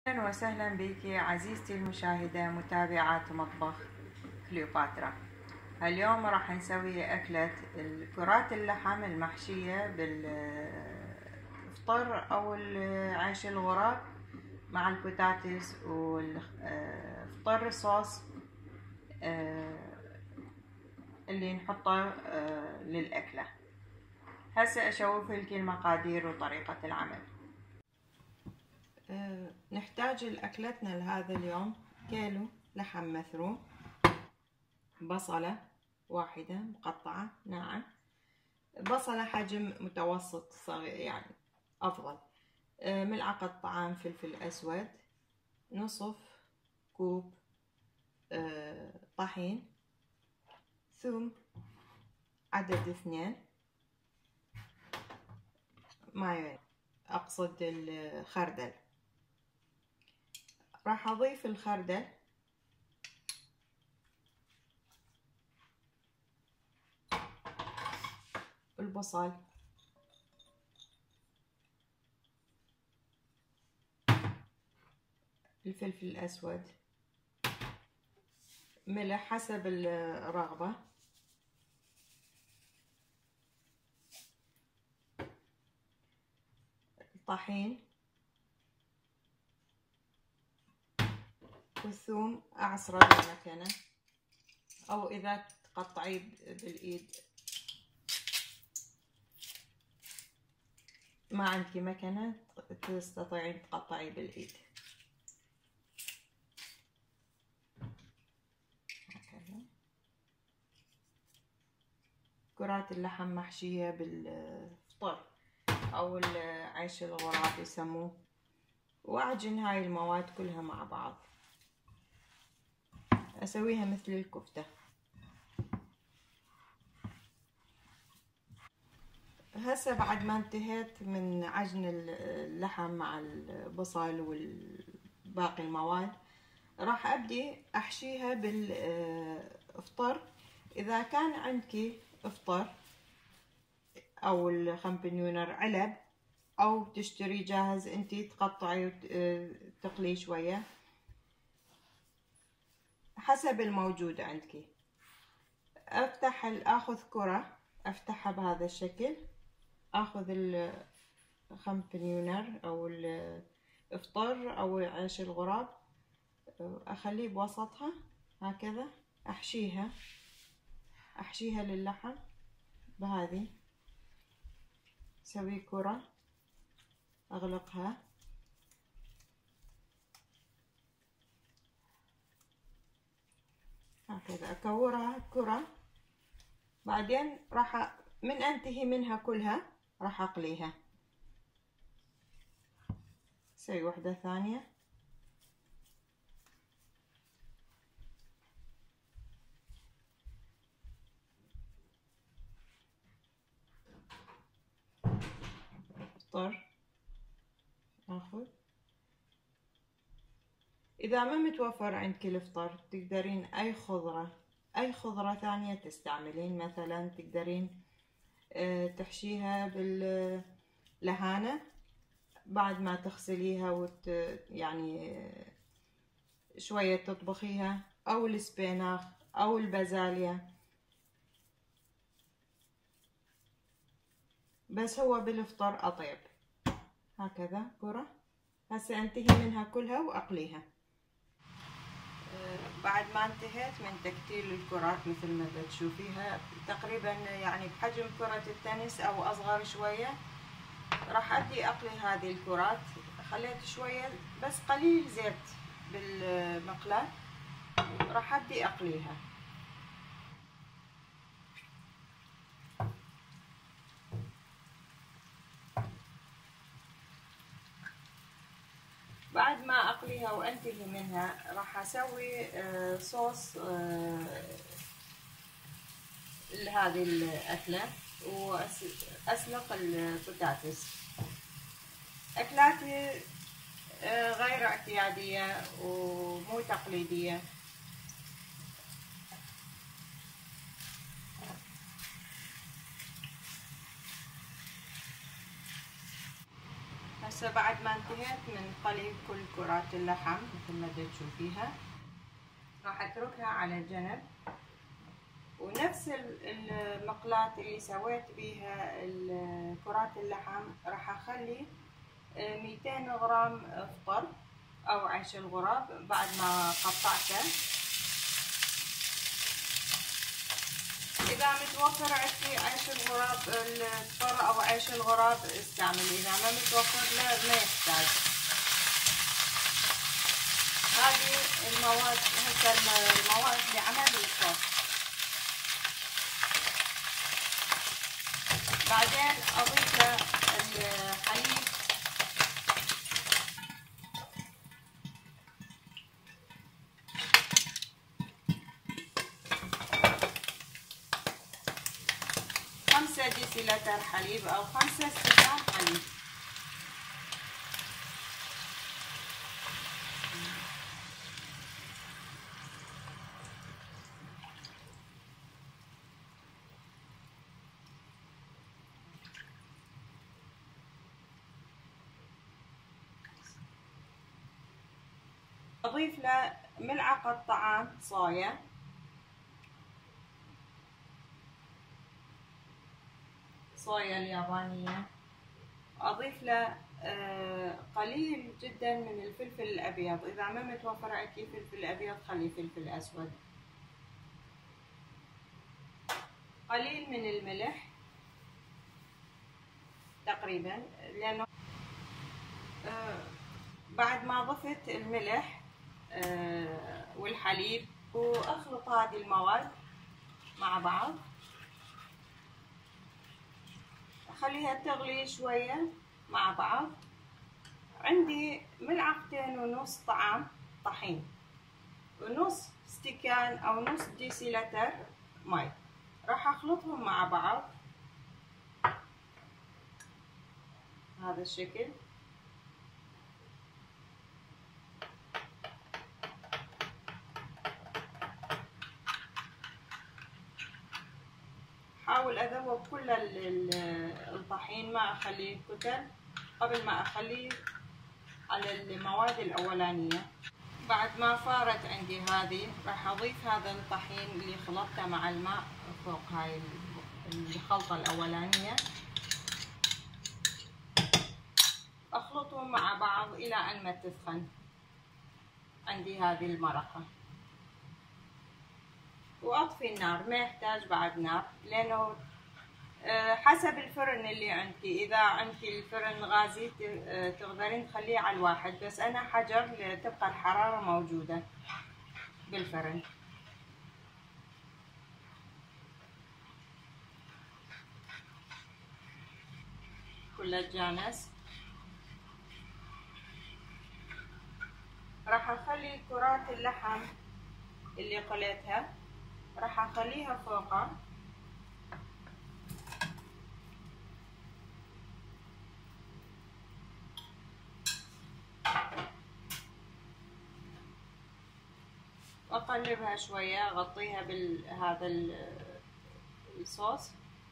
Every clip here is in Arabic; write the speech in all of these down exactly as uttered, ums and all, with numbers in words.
أهلا وسهلا بك عزيزتي المشاهدة متابعة مطبخ كليوباترا. اليوم راح نسوي أكلة كرات اللحم المحشية بالفطر أو العيش الغراب مع البوتاتس والفطر صوص اللي نحطه للأكلة. هسه أشوف لك المقادير وطريقة العمل. أه نحتاج لأكلتنا لهذا اليوم كيلو لحم مثروم، بصلة واحدة مقطعة ناعم، بصلة حجم متوسط صغير يعني أفضل، أه ملعقة طعام فلفل أسود، نصف كوب أه طحين، ثوم عدد اثنين، مايونيز أقصد الخردل. راح أضيف الخردل البصل الفلفل الأسود، ملح حسب الرغبة، الطحين والثوم أعصره بالمكنة أو إذا تقطعيه بالإيد ما عندك مكنة تستطيعين تقطعيه بالإيد. هكذا كرات اللحم محشية بالفطر أو العيش الغراب يسموه، وأعجن هاي المواد كلها مع بعض، أسويها مثل الكفتة. هسه بعد ما انتهيت من عجن اللحم مع البصل والباقي المواد راح ابدي احشيها بالفطر. اذا كان عندك فطر او الخمبنيونر علب او تشتري جاهز انتي تقطعي وتقلي شوية حسب الموجود عندك. افتح اخذ كرة افتحها بهذا الشكل، اخذ الخمبنيونر او الفطر او عيش الغراب اخليه بوسطها هكذا، احشيها احشيها للحم بهذه، اسوي كرة اغلقها هكذا، اكورها كرة. بعدين راح من انتهي منها كلها راح اقليها، اسوي وحدة ثانية فطر اخذ. اذا ما متوفر عندك الفطر تقدرين اي خضرة اي خضرة ثانية تستعملين، مثلا تقدرين تحشيها باللهانة بعد ما تغسليها وت يعني شوية تطبخيها، او السبيناخ او البازاليا، بس هو بالفطر اطيب. هكذا كرة هسه انتهي منها كلها واقليها. بعد ما انتهيت من تكتيل الكرات مثل ما تشوفيها تقريبا يعني بحجم كرة التنس او اصغر شوية، راح ابدي اقلي هذه الكرات. خليت شوية بس قليل زيت بالمقلاة، راح ابدي اقليها. بعد ما اقليها وانتهي منها راح اسوي صوص لهذه الاكله واسلق البطاطس. اكلاتي غير اعتياديه ومو تقليديه، هسه بعد ما انتهيت من قلي كل كرات اللحم مثل ما تشوفيها، راح اتركها على جنب. ونفس المقلاة اللي سويت بيها كرات اللحم راح اخلي مئتين غرام فطر او عيش الغراب بعد ما قطعته. اذا متوفر عندي عيش الغراب الفطر او عيش الغراب استعمل، اذا ما متوفر لا ما يحتاج. هذه المواد هسه المواد لعمل الصوص. بعدين اضيف له الحليب خمسة ديسيلتر حليب او خمسة استكان حليب. اضيف له ملعقة طعام صايا، صايا اليابانية. اضيف له قليل جدا من الفلفل الابيض، اذا ما متوفر عندي فلفل ابيض خلي فلفل اسود. قليل من الملح تقريبا، لانه بعد ما ضفت الملح والحليب واخلط هذه المواد مع بعض، اخليها تغلي شوية مع بعض. عندي ملعقتين ونص طعام طحين ونص استكان او نص ديسيلتر ماء، راح اخلطهم مع بعض هذا الشكل. حاول اذوب كل الطحين، ما اخليه كتل قبل ما اخليه على المواد الاولانية. بعد ما فارت عندي هذه راح اضيف هذا الطحين اللي خلطته مع الماء فوق هاي الخلطة الاولانية، اخلطهم مع بعض الى ان ما تسخن عندي هذه المرقة، واطفي النار. ما يحتاج بعد نار لانه حسب الفرن اللي عندي. اذا عندي الفرن غازي تقدرين تخليه على الواحد، بس انا حجر تبقى الحرارة موجودة بالفرن. كله تجانس. راح اخلي كرات اللحم اللي قليتها راح اخليها فوقها، واقلبها شوية، اغطيها بهذا الصوص.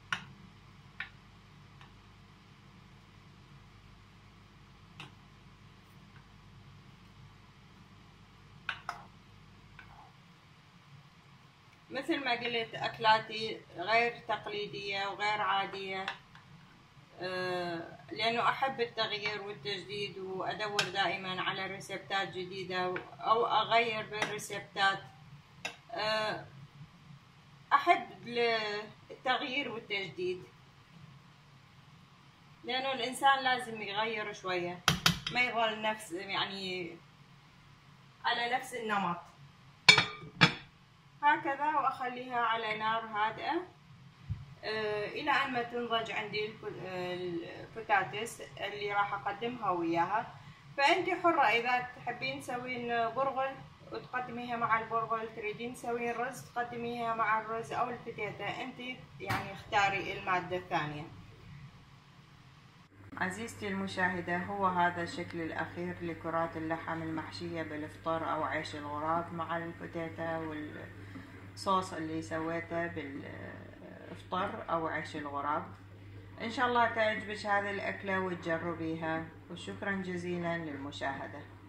مثل ما قلت اكلاتي غير تقليدية وغير عادية، لانه احب التغيير والتجديد، وادور دائما على ريسبتات جديدة او اغير بالريسبتات. احب التغيير والتجديد، لانه الانسان لازم يغير شوية، ما يظل نفس يعني على نفس النمط. هكذا واخليها على نار هادئة آه الى ان ما تنضج عندي البوتاتس اللي راح اقدمها وياها. فانت حرة، اذا تحبين تسوين برغل وتقدميها مع البرغل، تريدين تسوين رز تقدميها مع الرز او البتيتا، انت يعني اختاري المادة الثانية. عزيزتي المشاهدة، هو هذا الشكل الأخير لكرات اللحم المحشية بالفطر أو عيش الغراب مع البوتيتا والصوص اللي سويته بالفطر أو عيش الغراب. إن شاء الله تعجبك هذه الأكلة وتجربيها، وشكرا جزيلا للمشاهدة.